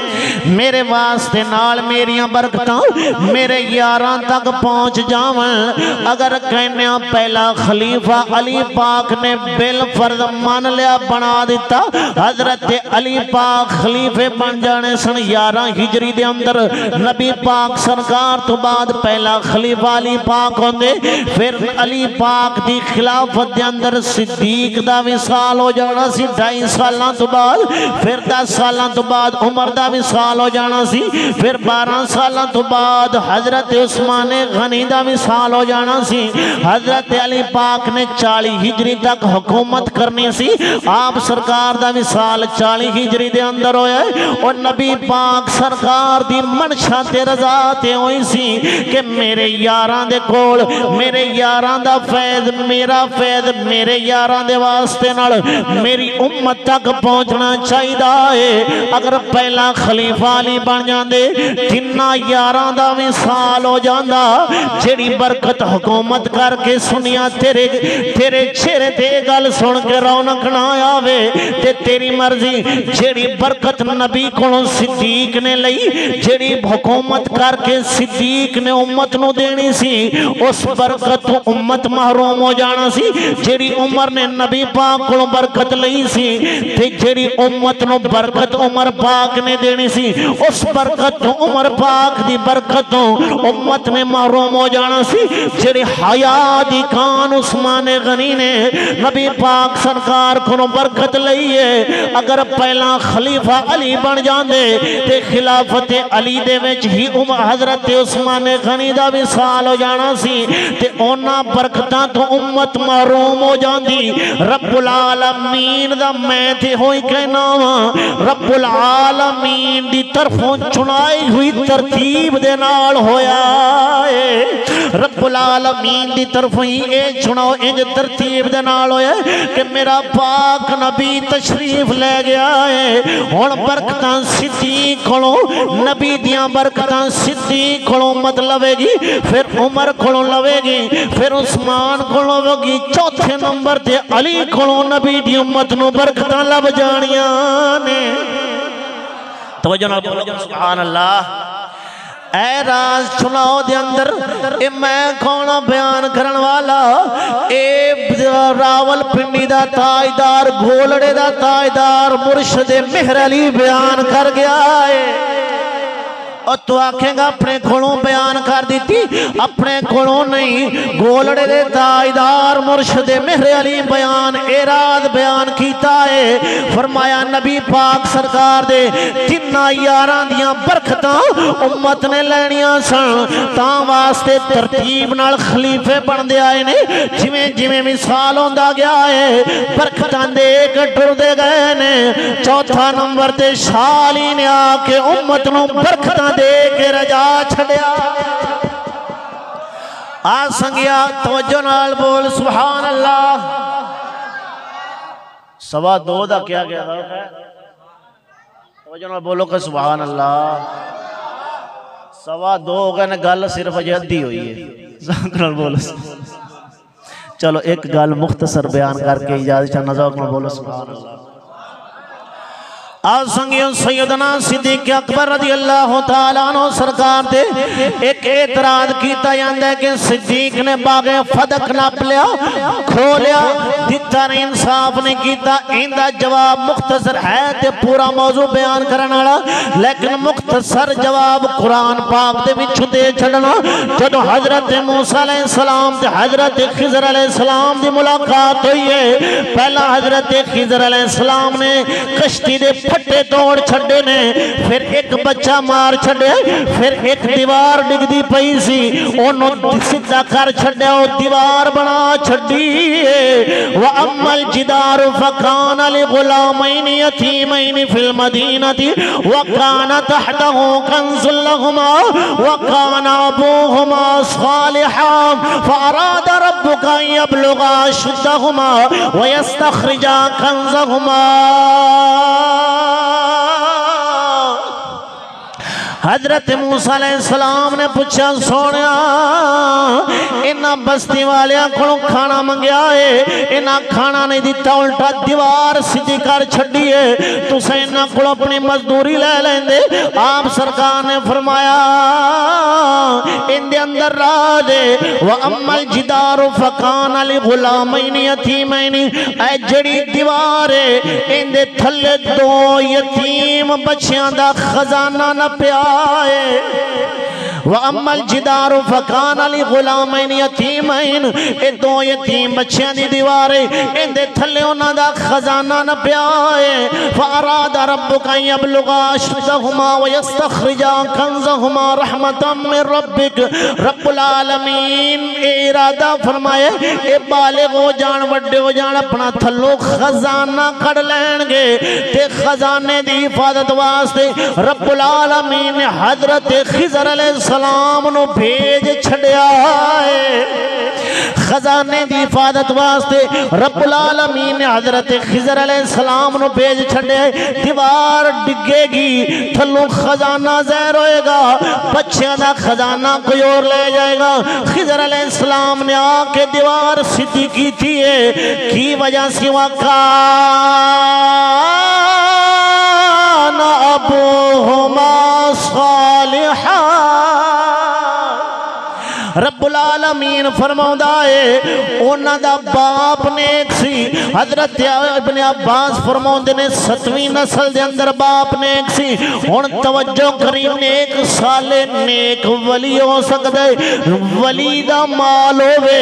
मेरे वास्ते नाल मेरिया बरकतां मेरे यारां तक पहुंच जावन। अगर कहने पहला खलीफा अली पाक ने बिल फर्ज मान लिया बना दिता, हजरत अली पाक खलीफे बन जाने सन। ग्यारह हिजरी दे अंदर नबी पाक सरकार तो बाद पहला खलीफा अली पाक होंदे। फिर अली पाक दी खिलाफत दे अंदर सिद्दीक दा विसाल हो जाना सी ढाई सालों तो बाद। फिर दस सालों तो बाद उमर दा विसाल हो जाना सी। फिर बारह सालों तो बाद हजरत उस्मान गनी दा विसाल हो जाना सी। हजरत अली पाक ने चालीस हिजरी तक हुकूमत करनी सी। आप सरकार दा विसाल चालीस हिजरी दे अंदर होया। और नबी पाक सरकार दी मनशा ते रजा ते होई सी कि मेरे यारां दे कोल मेरे यारां दा फैज़ मेरा फैज़ मेरे यारां दे वास्ते नाल मेरी उम्मत तक पहुंचना चाहिदा है। अगर पहला खलीफा अली बन जांदे तिन्ना यारां दा विसाल हो जांदा। जेड़ी बरकत हुकूमत करके सुनिया तेरे तेरे चेहरे ते गल सुन के रौनक ना आवे ते तेरी मर्जी। जेड़ी बरकत नबी कोलों सिद्दीक ने लई, जेड़ी हुकूमत करके सिद्दीक ने उम्मत नू देनी सी, उस बरकत तो उम्मत महरूम हो जाना सी। जेड़ी उमर ने नबी पाक कोलों बरकत लई सी ते जेड़ी उम्मत नू बरकत उमर पाक ने देनी सी, उस बरकत तो उमर पाक दी बरकत तो उम्मत ने महरूम हो जाना सी। जेड़ी हया दी कान उस्मान गनी ने नबी पाक सरकार कोलों बरकत लई है। अगर पहला खलीफा अली बन जांदे ते खिलाफत अली दे विच ही उमर हजरत उस्मान गनी दा विसाल हो जाना सी ते ओना बरकतां तो उम्मत महरूम हो जांदी। रब्बुल आलमीन दा मैं ते होई कहना वा, रब्बुल आलमीन दी तरफों चुनाई हुई तरतीब दे नाल होया है। रब्बुल आलमीन दी तरफों ही ए चुनाव इंज तरतीब दे नाल होया कि मेरा पाक नबी तशरीफ ले गया है। हुण बरकतां सिद्दीक कोलों नबी दियां बरकतां सिद्दीक कोलों मत लवेगी, फिर उमर कोलों लवेगी, फिर उस्मान कोलों लवेगी, चौथे नंबर ते अली कोलों नबी दी उम्मत नू बरकतां लब जानियां ने। तवज्जो नाल बोलो सुभान अल्लाह। ऐ राज चुनाव दे अंदर ए मैं कौन बयान करन वाला, ए रावलपिंडी दा ताजदार गोलड़े दा ताजदार मुर्शद मेहर अली बयान कर गया है। और तू आखेगा अपने कोलों बयान कर दी, अपने कोलों नहीं, गोलड़े दे ताजदार मुर्शद मेहर अली बयान ए राज बयान कीता है। फरमाया नबी पाक सरकार दे तिन्ना यारां दियां बरकतां उम्मत ने लैनियां सन, तां वास्ते तरतीब नाल खलीफे बनदे आए ने। जिवें जिवें मिसाल होंदा गया है बरकतां दे के टुरदे गए ने। चौथा नंबर ते शाह अली ने आके उम्मत नू बरकतां दे के रजा छड़िया। आ संगिया तवज्जो नाल बोल सुभान अल्लाह। सवा दो दा क्या गया था, तवज्जो नाल बोलो कि सुभान अल्लाह। सवा दो हो गए ने, गल सिर्फ अजे अद्धी हुई है। बोलो चलो एक गल मुख्तसर बयान करके इजाजत नज़र में बोलो सुभान अल्लाह। आज संगियों सैयदना सिद्दीक़ अकबर रज़ी अल्लाह तआला अन्हु सरकार दे एक एतराज कीता जांदा है कि सिद्दीक़ ने बागे फदक नाप लिया खोलिया दिता ने इंसाफ नहीं कीता। इंदा जवाब मुख्तसर है ते पूरा मौजू बयान करने वाला, लेकिन मुख्तसर जवाब कुरान पाक दे विच दे छड़ना। जदों हजरत मूसा अलैहिस्सलाम ते हजरत खिज़र अलैहिस्सलाम दी मुलाकात हुई है, पहला हजरत खिज़र अलैहिस्सलाम ने कश्ती दे फट्टे तोड़ छड़े ने, फिर एक बच्चा मार छड़े, फिर एक दीवार डिगदी पई सी ओनू सीधा कर छड़िया, ओ दीवार बना छड़ी। व अम्मल जिदार फकान लिगुलामैनि यतीमैनि फिल मदीनति व कान तहतहु कंजुल लहुमा व कान अबूहुमा सालिहान फअराद रब्बुका अन यबलुगा अशुद्धहुमा व यस्तखरिजा कंज़हुमा। हजरत मूसा अलैहिस्सलाम ने पूछा सोने इन्हां बस्ती वालियां कोलों खाना मंगया है, इन्हां खाना नहीं दिता, उल्टा दीवार सीधी कर छड़ी है, तुसीं इन्हां कोलों अपनी मजदूरी ले लेंदे। आप सरकार ने फरमाया इंदे अंदर राज है। व अम्मल जिदार फकान लिगुलामैनि यतीमैनि, ऐ जड़ी दीवार है इंदे थल्ले दो यतीम बच्चियां दा खजाना न पिया। व अम्मल जिदार फकान लिगुलामैन यतीमैन, ए दो यतीम बच्चियां दी दीवार है इंदे थल्ले उन्हां दा खजाना न पिया है। फअराद रब्बुका अन यबलुगा अशुद्धहुमा व यस्तखरिजा कंज़हुमा रहमतम मिन रब्बिक, रब्बुल आलमीन ए इरादा फरमाए ए बालिग हो जान, वड्डे हो जान, अपना थल्लों खजाना कढ़ लैणगे ते खजाने दी हिफाजत वास्ते रब्बुल आलमीन ने हजरत खिज़र अलैहिस्सलाम नु भेज छड़िया है। खजाने की हिफाजत वास्ते रब्बुल आलमीन ने हजरत खिज़र अलैहिस्सलाम नु भेज छड़िया। दीवार डिगेगी, थल्लों खजाना ज़हर होएगा, बच्चियां दा खजाना कोई और ले जाएगा। खिज़र अलैहिस्सलाम ने आके दीवार सीधी की थी है, की वजह से वक़ा अबूहुमा सालिहा। रब्बुल आलमीन फरमाउंदा है उन्हां दा बाप नेक सी। हजरत इब्न अब्बास फरमाउंदे ने सतवीं नस्ल दे अंदर बाप नेक सी। हुण तवज्जो करी, नेक साले नेक वली हो सकदा है, वली दा माल होवे,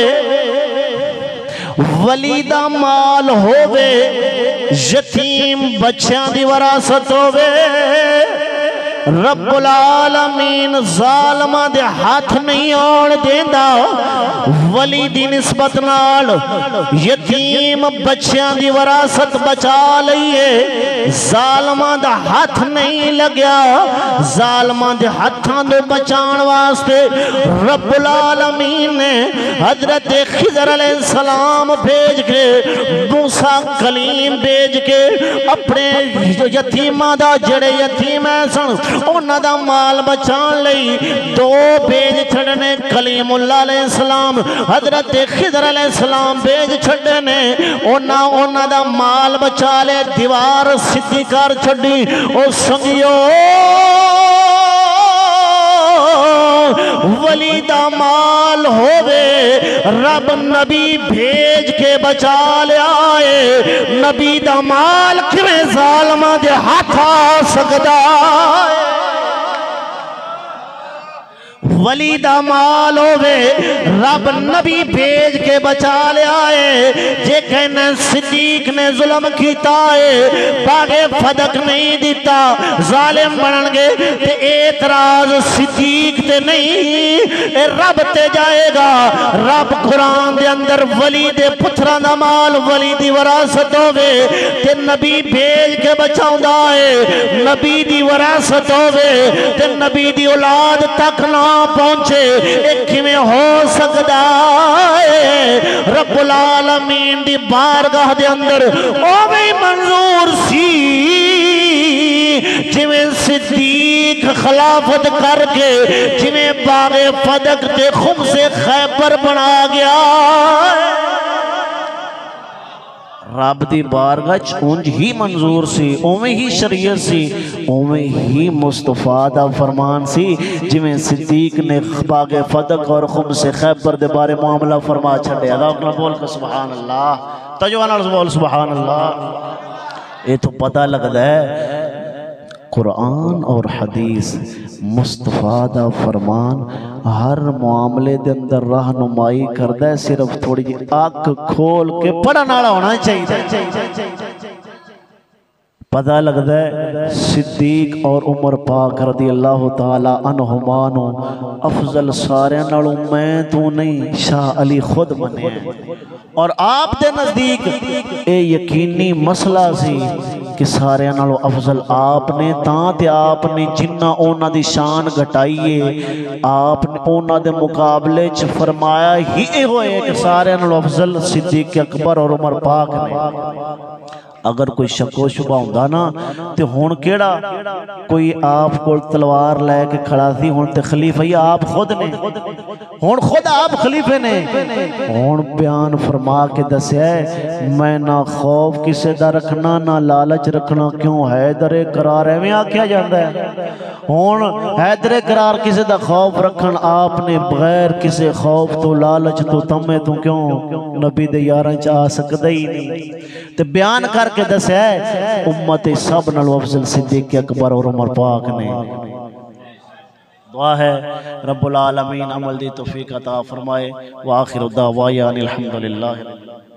वली दा माल होवे, यतीम बच्चियां दी वरासत होवे। रब्बुल आलमीन जालिमां दे हाथ नहीं आउण देंदा, वली दी निस्बत नाल यतीम बच्चियां दी वरासत बचा लईए। जालिमां दा हाथ नहीं लग्या, जालिमां दे हाथां तो बचाण वास्ते रब्बुल आलमीन ने हजरत खिज़र अलैहिस्सलाम भेज के, मूसा कलीम भेज के अपने यतीमां दा जड़े यतीम है सन उन्हां दा माल बचाण लई दो भेज छड़ने। कलीमुल्लाह अलैहिस्सलाम हजरत खिज़र अलैहिस्सलाम भेज छड़े ने, उन्हां उन्हां दा माल बचा ले, दीवार सीधी कर छड़ी। ओ संगियो वली दा माल होवे, रब नबी भेज के बचा लिया है। नबी दा माल किवें जालिमां दे हाथ आ सकदा है? वली दा माल होवे, रब नबी भेज के बचा लिया है। जे कहने सिद्दीक ने जुल्म कीता है, बागे फदक नहीं दिता, जालिम बनणगे ते एतराज सिद्दीक ते नहीं, ए रब ते जाएगा। रब कुरान दे अंदर वली दे पुत्रा दा माल, वली दी वरासत होवे ते नबी भेज के बचाउंदा है। नबी दी वरासत होवे ते नबी दी औलाद तक ना पहुंचे, एक किवें हो सकदा है? रब्बुल आलमीन दी बारगाह दे अंदर ओवे मंजूर सी जिवें सिद्दीक खिलाफत करके जिवें बागे फदक ते खुम्से खैबर बना गया। रब दी बारगाह च उंज ही मंजूर सी, उवें ही शरीयत सी, उवें ही मुस्तफा दा फरमान सी जिवें सिद्दीक ने बागे फदक और खुम से खैबर दे बारे मामला फरमा छड़िया। अल्लाह बोल के सुभान अल्लाह, तजवा नाल बोल सुभान अल्लाह। ये तो पता लगदा है कुरान और हदीस मुस्तफा दा फरमान हर मामले दे अंदर रहनुमाई करदा है। सिर्फ थोड़ी जी अख खोल के पढ़न वाला होना चाहिए। पता लगता है सिद्दीक और उमर पाक रदी अल्लाह ताला अन्हुमा नु अफजल सारे नालों मैं तू नहीं शाह अली खुद मने। और आप दे नजदीक ये यकीनी मसला सी कि सारे नालों अफजल आपने तां ते आपने जिन्ना उन्हां दी शान घटाइए आपने उन्हां दे मुकाबले च फरमाया ही ये होए कि सारे नालों अफजल सिद्दीक अकबर और उमर पाक ने। अगर कोई शको शुबा होंदा ना तो हुण केड़ा कोई आप को तलवार लैके खड़ा सी, हुण ते खलीफा ही आप खुद ने, हुण खुद आप खलीफे ने। हुण बयान फरमा के दस्या मैं ना खौफ किसे दा रखना ना लालच रखना, क्यों हैदरे करार एवें आख्या जांदा है। हुण हैदरे करार किसे दा खौफ रखन आपने बगैर किसे खौफ तो लालच तो तमे तो क्यों नबी दे यारां च आ सकदा ही नहीं। ते बयान करके दस्या उम्मत सब नालों अफजल सिद्दीक अकबर और उमर पाक ने। दुआ है रब्बुल आलमीन अमल दी तौफीक अता फरमाए। व आखिर दावाया अनिल हम्दुलिल्लाह।